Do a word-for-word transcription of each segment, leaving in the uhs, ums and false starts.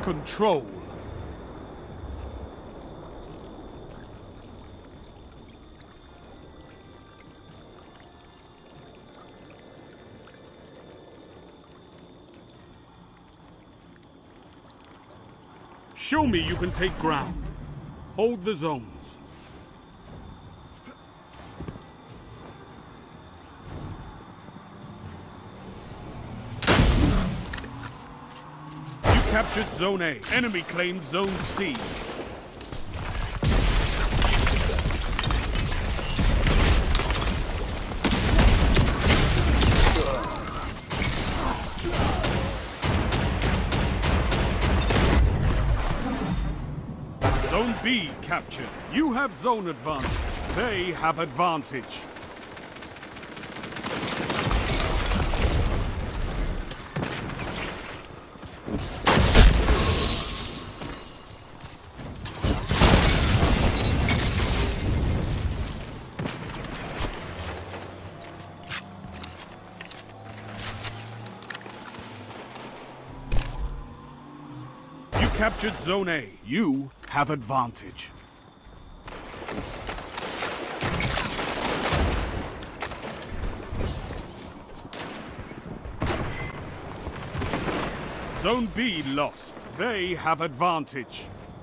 Control. Show me you can take ground. Hold the zones. You captured Zone A. Enemy claimed Zone C. Zone B captured. You have zone advantage. They have advantage. You captured Zone A. You have advantage. Zone B lost. They have advantage.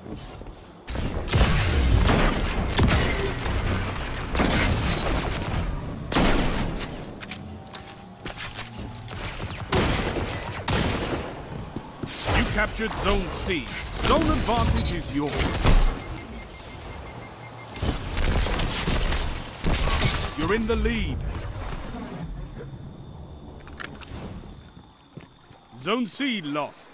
You captured Zone C. Zone advantage is yours. You're in the lead. Zone C lost.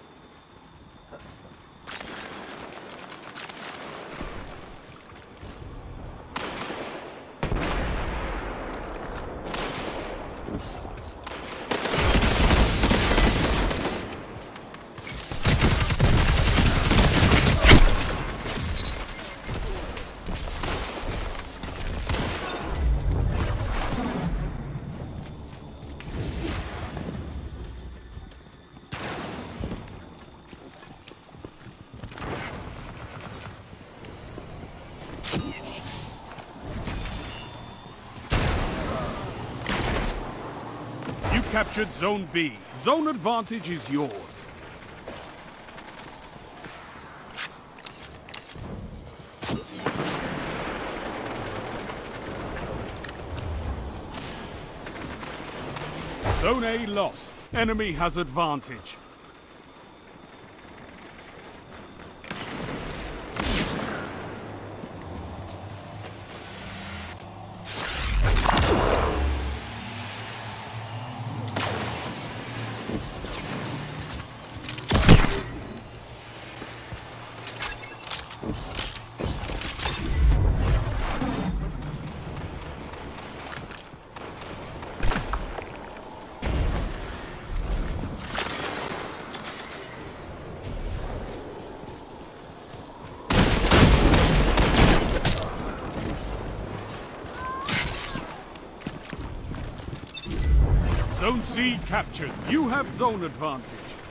Captured Zone B. Zone advantage is yours. Zone A lost. Enemy has advantage. Zone C captured. You have zone advantage.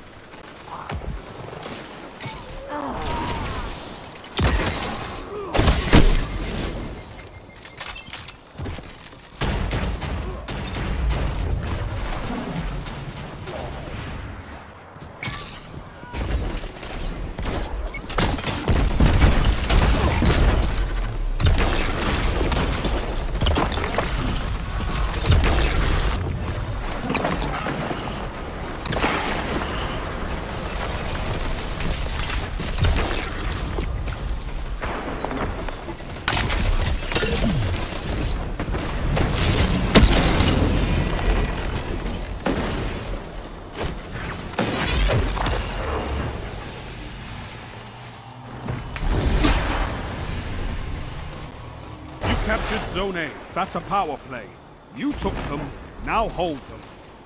Captured Zone A. That's a power play. You took them, now hold them.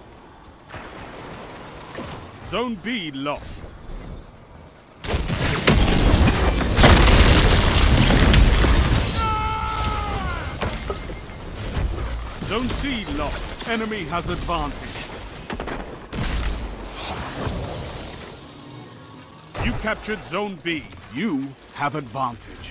Zone B lost. Zone C lost. Enemy has advantage. You captured Zone B. You have advantage.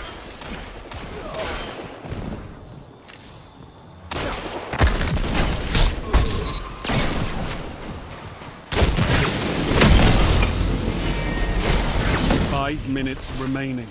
Five minutes remaining.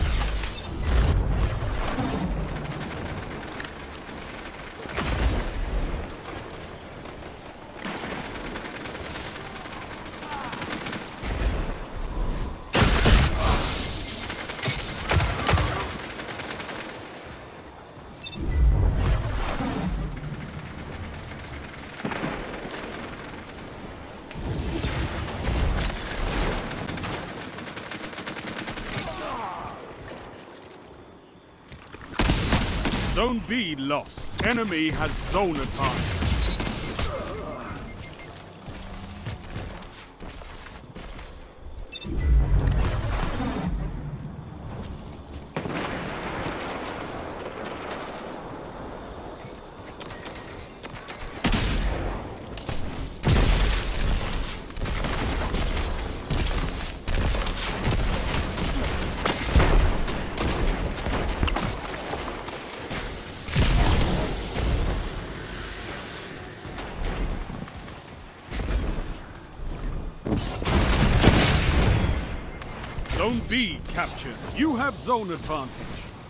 Zone B lost. Enemy has zone advantage. Zone B captured. You have zone advantage.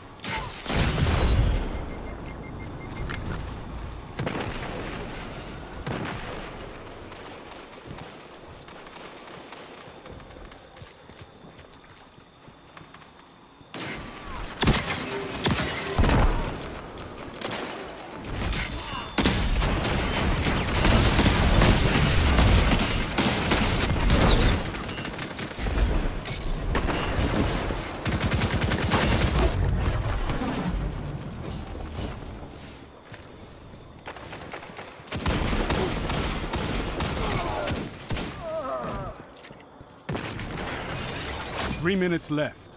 Three minutes left.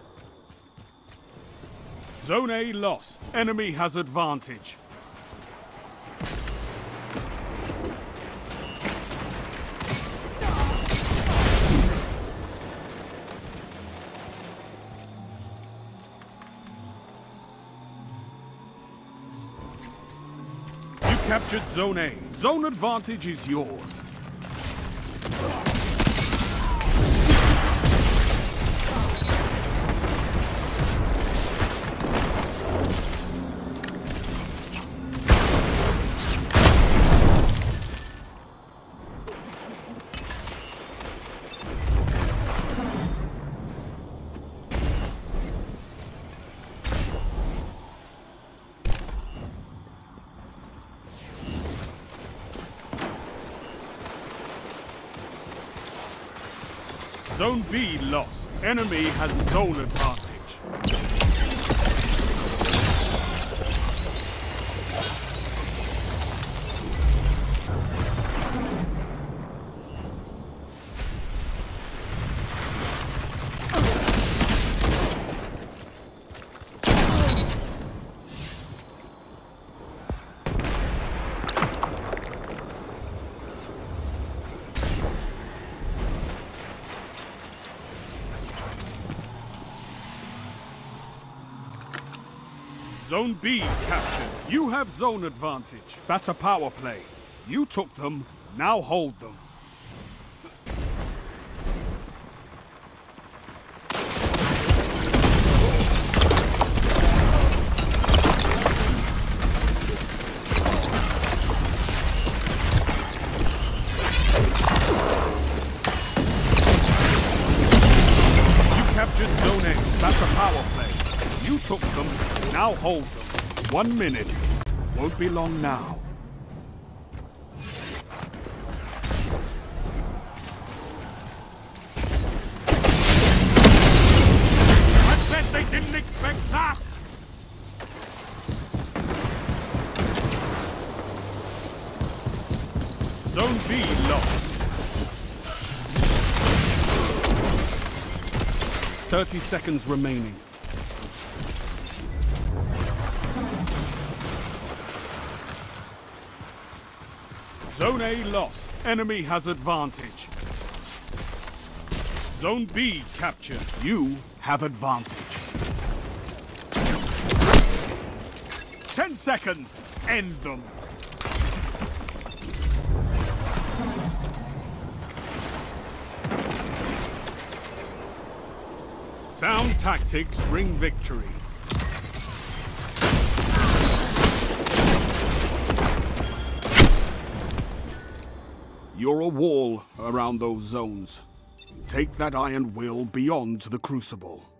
Zone A lost. Enemy has advantage. You captured Zone A. Zone advantage is yours. Zone B lost. Enemy has zone advantage. Zone B captured. You have zone advantage. That's a power play. You took them, now hold them. You captured Zone A. That's a power play. You took them, now hold them. One minute. Won't be long now. I bet they didn't expect that! Zone B lost. Thirty seconds remaining. Zone A lost. Enemy has advantage. Zone B captured. You have advantage. Ten seconds. End them. Sound tactics bring victory. You're a wall around those zones. Take that iron will beyond the Crucible.